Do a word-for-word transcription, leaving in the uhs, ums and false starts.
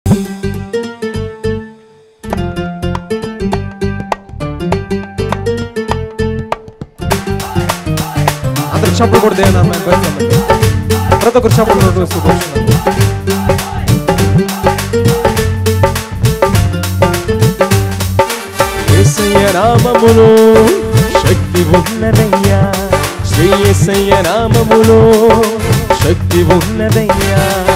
అందరు చప్పుడు కూడా దేవుని నామమున బయలుదేరండి. ప్రతి ఒక్కరు చప్పుడు వేస్తూ కూర్చున్నారు. యేసయ్య నామములో శక్తి ఉన్నదయ్యా, శ్రీ యేసయ్య నామములో శక్తి ఉన్నదయ్యా.